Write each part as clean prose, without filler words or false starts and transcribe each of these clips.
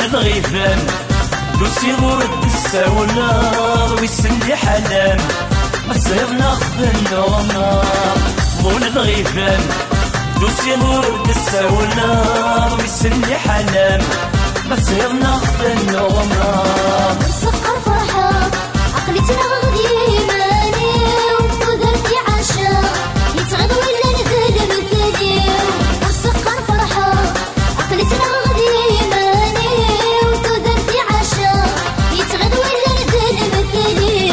الغيفان دوسي ورد الساونا ويسلي حلام ما صيرنا خذنا مول الغيفان دوسي ورد الساونا ويسلي حلام ما صيرنا خذنا مسقر فرحة عقلي تنغض يماني وقدرتي عاشا يتغض ولا نقل مثلي مسقر فرحة عقلي تنغض يماني وقدرتي عاشا يتغض ولا نقل مثلي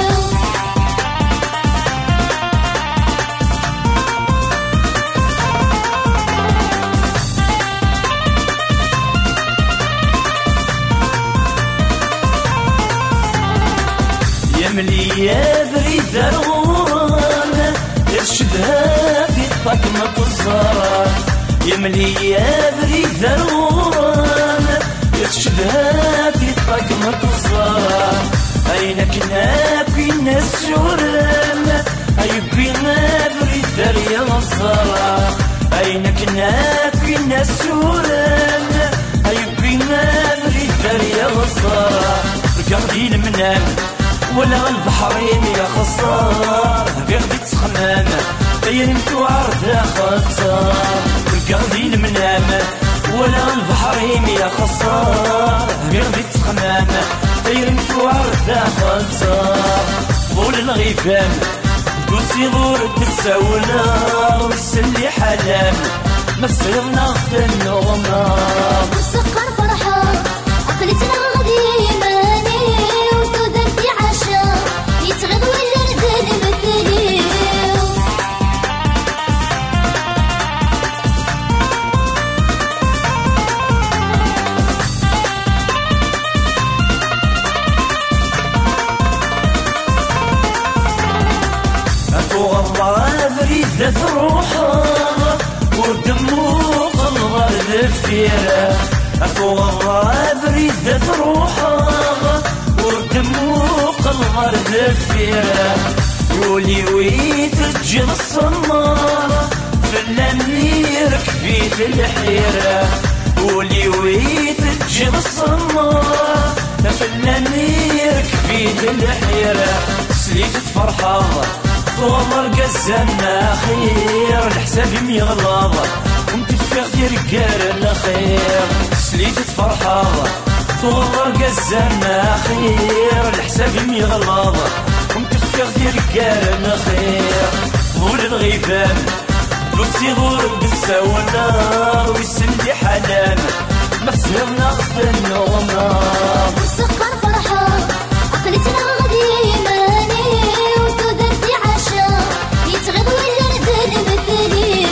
مليا بريد الغرام يرشدها في طقمة الزهرة يا مليا بريد الغرام يرشدها في طقمة الزهرة أين كنا فينا السورام أي بينا بريد يا الزهرة أين كنا فينا السورام أي بينا بريد يا الزهرة رقاقين منام ولا البحرين يا خسار في غدي تخمام ينمتو عرض خسار والقاعدين منام ولا البحرين يا خسار في غدي تخمام ينمتو عرض خسار طول الغيفان دوسي ورد الساونا ويسلي حلام ما صيرنا خذنا غمام مسقر فرحة عقلي تنغض يماني وقدرتي عاشا يتغض ولا نقل مثلي فوق الله بريدة روحها ودمو قلغر ذفيرة فوق الله بريدة روحها ودمو قلغر ذفيرة يولي ويتجن الصمارة في الأمير كفيت الحيرة يولي ويتجن الصمارة في الأمير كفيت الحيرة سليت فرحة والله قزمنا خير الحساب يغلظ ومتفق رجال الخير سليت فرحة والله قزمنا خير الحساب يغلظ ومتفق رجال الخير طول الغيفان دوسي ورد الساونا ويسلي حلام ما صيرنا خذنا غمام مسقر فرحة عقلي تنغض يماني وقدرتي عاشا يتغض ولا نقل مثلي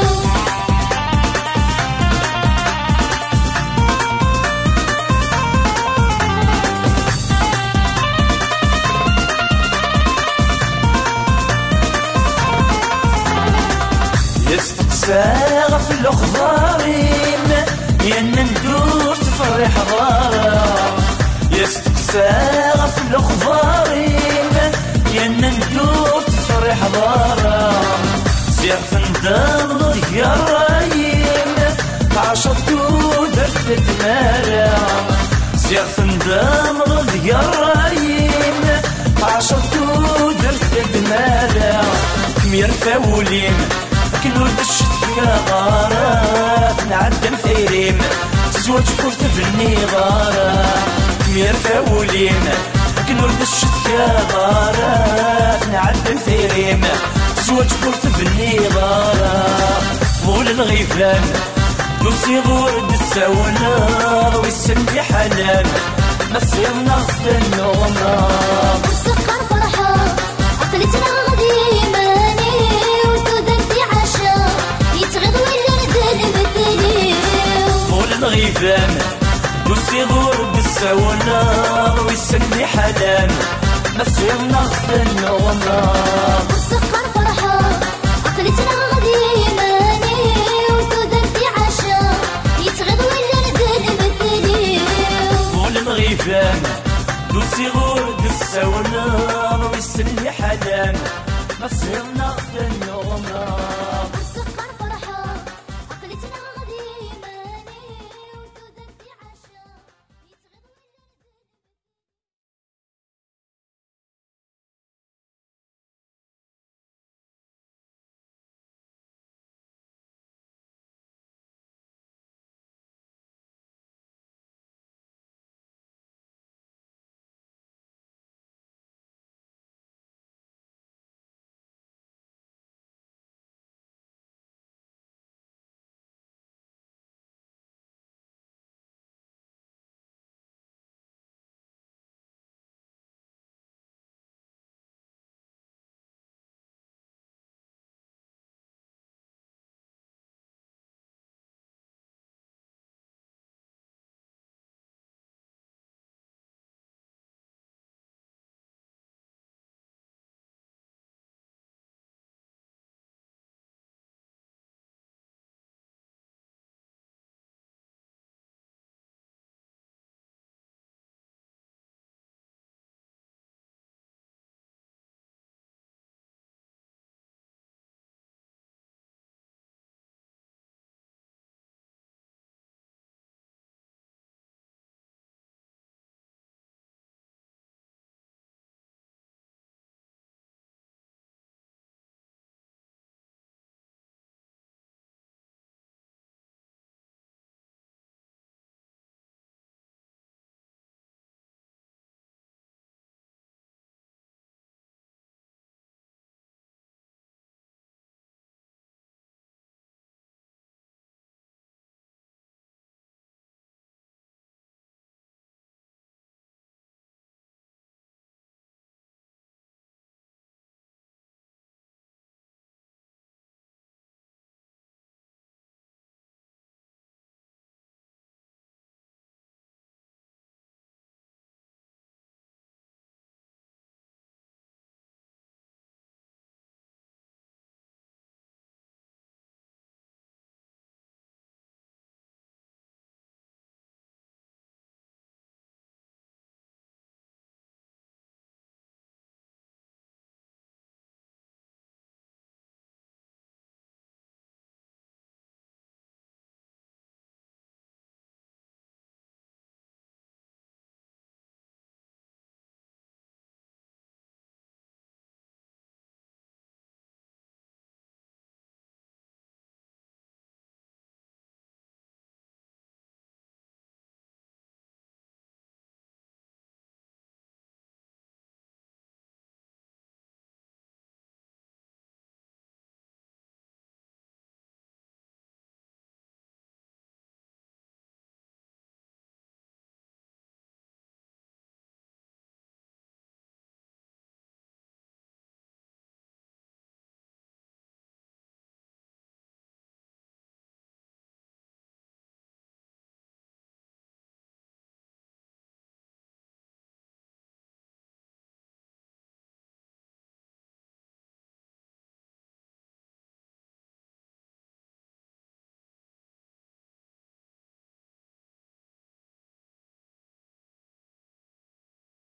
يستقسى في الأخضارين يا ندور تفرح ضارة يستقسى في الأخضارين يا ندور تفرح ضارة سير فندم ضيق يا الرايم عشرت ودرت مالا سير فندم ضيق يا الرايم عشرت ودرت مالا كم يرفاولين كل ولد الشتيا غارات نعدم ثيريم زوج قلت بني غارات كمير فاولين كل ولد الشتيا غارات نعدم ثيريم زوج قلت بني غارات طول الغيفان دوسي ورد الساونا ويسلي حلام ما صيرنا خذنا غمام مسقر فرحة عقلي تنغض يماني وقدرتي عاشا يتغض ولا نقل مثلي طول الغيفان دوسي ورد الساونا ويسلي حلام ما صيرنا خذنا غمام مسقر فرحة عقلي تنغض يماني وقدرتي عاشا يتغض ولا نقل مثلي طول الغيفان دوسي ورد الساونا ويسلي حلام ما صيرنا خذنا